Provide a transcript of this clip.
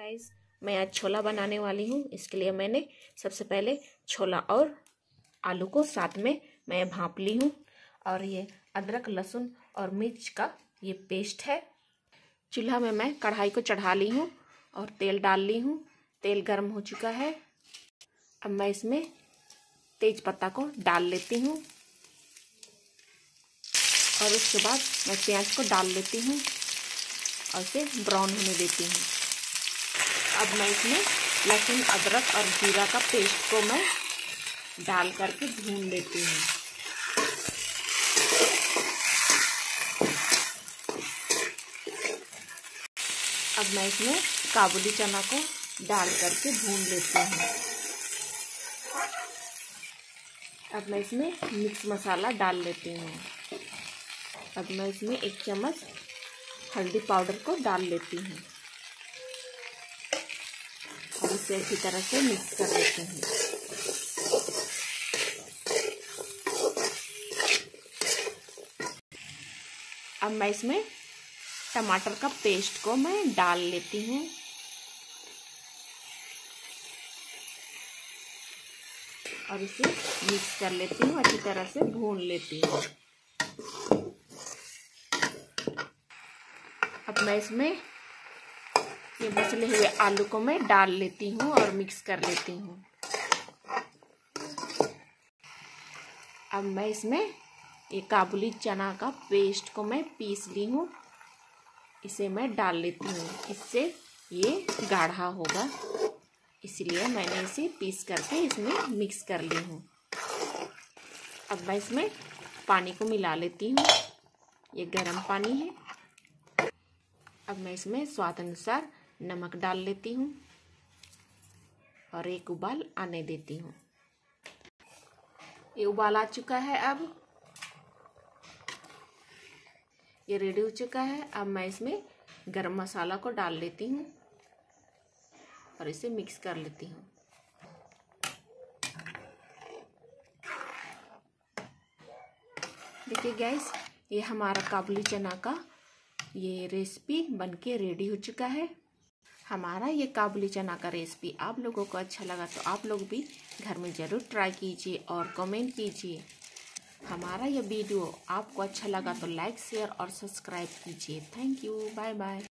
Guys, मैं आज छोला बनाने वाली हूँ। इसके लिए मैंने सबसे पहले छोला और आलू को साथ में मैं भाप ली हूँ। और ये अदरक लहसुन और मिर्च का ये पेस्ट है। चूल्हा में मैं कढ़ाई को चढ़ा ली हूँ और तेल डाल ली हूँ। तेल गर्म हो चुका है। अब मैं इसमें तेज पत्ता को डाल लेती हूँ और उसके बाद मैं प्याज को डाल लेती हूँ और इसे ब्राउन होने देती हूँ। अब मैं इसमें लहसुन अदरक और जीरा का पेस्ट को मैं डाल करके भून लेती हूँ। अब मैं इसमें काबुली चना को डाल करके भून लेती हूँ। अब मैं इसमें मिक्स मसाला डाल लेती हूँ। अब मैं इसमें 1 चम्मच हल्दी पाउडर को डाल लेती हूँ और इसे अच्छी तरह से मिक्स कर लेती हूँ। अब मैं इसमें टमाटर का पेस्ट को मैं डाल लेती हूँ और इसे मिक्स कर लेती हूँ, अच्छी तरह से भून लेती हूँ। अब मैं इसमें ये मसले हुए आलू को मैं डाल लेती हूँ और मिक्स कर लेती हूँ। अब मैं इसमें ये काबुली चना का पेस्ट को मैं पीस ली हूँ, इसे मैं डाल लेती हूँ। इससे ये गाढ़ा होगा, इसलिए मैंने इसे पीस करके इसमें मिक्स कर ली हूँ। अब मैं इसमें पानी को मिला लेती हूँ। ये गर्म पानी है। अब मैं इसमें स्वाद अनुसार नमक डाल लेती हूँ और एक उबाल आने देती हूँ। ये उबाल आ चुका है। अब ये रेडी हो चुका है। अब मैं इसमें गरम मसाला को डाल लेती हूँ और इसे मिक्स कर लेती हूँ। देखिए गाइस, ये हमारा काबुली चना का ये रेसिपी बनके रेडी हो चुका है। हमारा ये काबुली चना का रेसिपी आप लोगों को अच्छा लगा तो आप लोग भी घर में ज़रूर ट्राई कीजिए और कमेंट कीजिए। हमारा ये वीडियो आपको अच्छा लगा तो लाइक शेयर और सब्सक्राइब कीजिए। Thank you, bye bye.